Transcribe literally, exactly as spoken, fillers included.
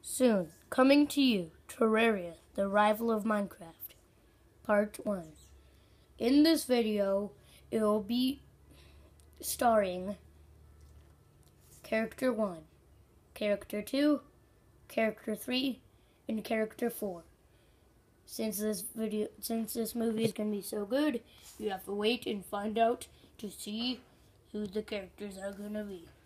Soon, coming to you, Terraria, the rival of Minecraft, Part one. In this video, it will be starring Character one, Character two, Character three, and Character four. Since this video, since this movie is going to be so good, you have to wait and find out to see who the characters are going to be.